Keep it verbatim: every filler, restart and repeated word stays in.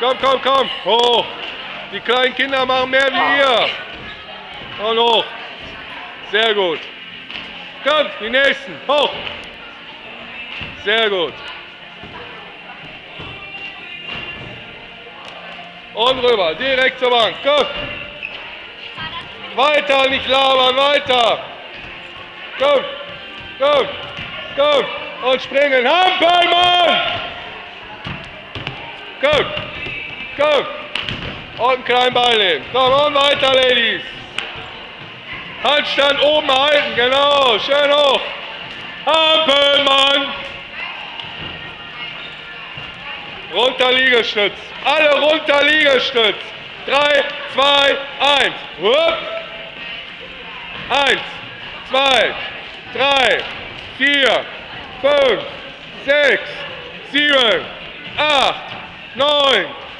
Komm, komm, komm. Hoch. Die kleinen Kinder machen mehr wie ihr. Und hoch. Sehr gut. Komm, die nächsten. Hoch. Sehr gut. Und rüber. Direkt zur Bank. Komm. Weiter, nicht labern. Weiter. Komm. Komm. Komm. Und springen. Hampelmann. Komm. Komm. Und einen kleinen Ball nehmen. Komm, und weiter, Ladies. Handstand oben halten, genau. Schön hoch. Hampelmann. Runter Liegestütz. Alle runter Liegestütz. drei, zwei, eins. Hup. eins, zwei, drei, vier, fünf, sechs, sieben, acht, neun,